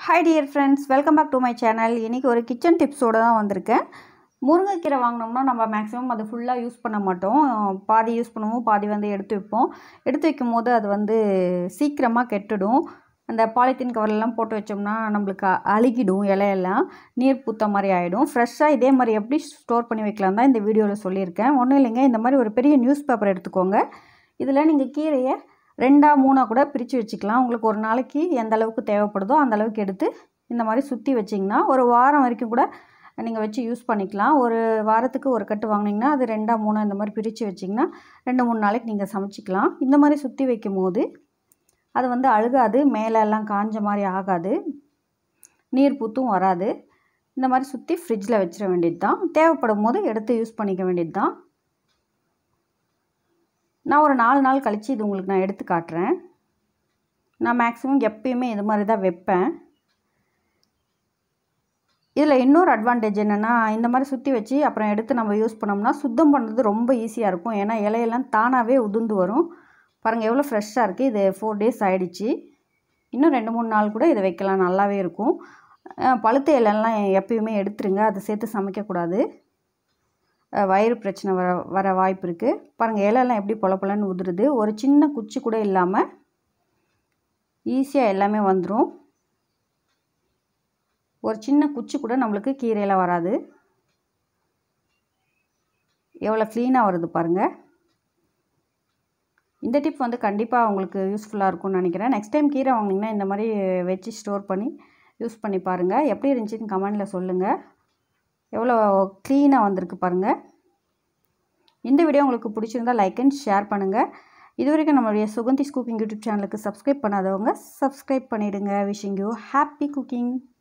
Hi dear friends, welcome back to my channel. இன்னைக்கு ஒரு kitchen டிப்ஸோட தான் வந்திருக்கேன். முருங்கைக்கீரை வாங்குனோம்னா நம்ம மேக்ஸिमम அது ஃபுல்லா யூஸ் பண்ண மாட்டோம். பாதி யூஸ் பண்ணுவோம், பாதி வந்து எடுத்து வைப்போம். எடுத்து வைக்கும்போது அது வந்து சீக்கிரமா கெட்டுடும். அந்த பாலித்தீன் கவர் எல்லாம் போட்டு வச்சோம்னா நமக்கு அழுகிடும், இலையெல்லாம் நீர் பூத்த மாதிரி ஆயிடும். ஃப்ரெஷ்ஷா இதே மாதிரி எப்படி ஸ்டோர் பண்ணி வைக்கலாம் தான் இந்த வீடியோல சொல்லியிருக்கேன். ஒண்ணும் இல்லைங்க, இந்த மாதிரி ஒரு பெரிய நியூஸ் பேப்பர் எடுத்துக்கோங்க. இதில் நீங்கள் கீரையை 2 3 கூட பிரித்து வச்சுக்கலாம். உங்களுக்கு ஒரு நாளைக்கு எந்த அளவுக்கு தேவைப்படுதோ அந்த அளவுக்கு எடுத்து இந்த மாதிரி சுற்றி வச்சிங்கன்னா ஒரு வாரம் வரைக்கும் கூட நீங்கள் வச்சு யூஸ் பண்ணிக்கலாம். ஒரு வாரத்துக்கு ஒரு கட்டு வாங்கினீங்கன்னா அது 2 3 இந்த மாதிரி பிரித்து வச்சிங்கன்னா 2 3 நாளைக்கு நீங்கள் சமைச்சிக்கலாம். இந்த மாதிரி சுற்றி வைக்கும் போது அது வந்து அழுகாது, மேலெல்லாம் காஞ்ச மாதிரி ஆகாது, நீர் பூத்தும் வராது. இந்த மாதிரி சுற்றி ஃப்ரிட்ஜில் வச்சிட வேண்டியது தான். தேவைப்படும் போது எடுத்து யூஸ் பண்ணிக்க வேண்டியது தான். நான் ஒரு 4 நாள் கழித்து இது உங்களுக்கு நான் எடுத்து காட்டுறேன். நான் மேக்ஸிமம் எப்பயுமே இது மாதிரி தான் வைப்பேன். இதில் இன்னொரு அட்வான்டேஜ் என்னென்னா, இந்த மாதிரி சுற்றி வச்சு அப்புறம் எடுத்து நம்ம யூஸ் பண்ணோம்னா சுத்தம் பண்ணுறது ரொம்ப ஈஸியாக இருக்கும். ஏன்னா இலையெல்லாம் தானாகவே உதிர்ந்து வரும். பாருங்கள் எவ்வளோ ஃப்ரெஷ்ஷாக இருக்குது. இது 4 days ஆகிடுச்சு. இன்னும் 2 3 நாள் கூட இதை வைக்கலாம், நல்லாவே இருக்கும். பழுத்த இலையெல்லாம் எப்பயுமே எடுத்துருங்க, அதை சேர்த்து சமைக்கக்கூடாது. வயிறு பிரச்சனை வர வாய்ப்பு இருக்குது. பாருங்கள் இலையெல்லாம் எப்படி பொல பொலன்னு உதிருது. ஒரு சின்ன குச்சி கூட இல்லாமல் ஈஸியாக எல்லாமே வந்துடும். ஒரு சின்ன குச்சி கூட நம்மளுக்கு கீரையில் வராது. எவ்வளோ க்ளீனாக வருது பாருங்கள். இந்த டிப் வந்து கண்டிப்பாக உங்களுக்கு யூஸ்ஃபுல்லாக இருக்கும்னு நினைக்கிறேன். நெக்ஸ்ட் டைம் கீரை வாங்கினீங்கன்னா இந்த மாதிரி வச்சு ஸ்டோர் பண்ணி யூஸ் பண்ணி பாருங்கள். எப்படி இருந்துச்சுன்னு கமெண்டில் சொல்லுங்கள். எவ்வளோ க்ளீனாக வந்திருக்கு பாருங்கள். இந்த வீடியோ உங்களுக்கு பிடிச்சிருந்தால் லைக் அண்ட் ஷேர் பண்ணுங்கள். இது வரைக்கும் நம்மளுடைய சுகந்திஸ் குக்கிங் யூடியூப் சேனலுக்கு சப்ஸ்கிரைப் பண்ணாதவங்க சப்ஸ்கிரைப் பண்ணிவிடுங்க. Wishing you happy cooking.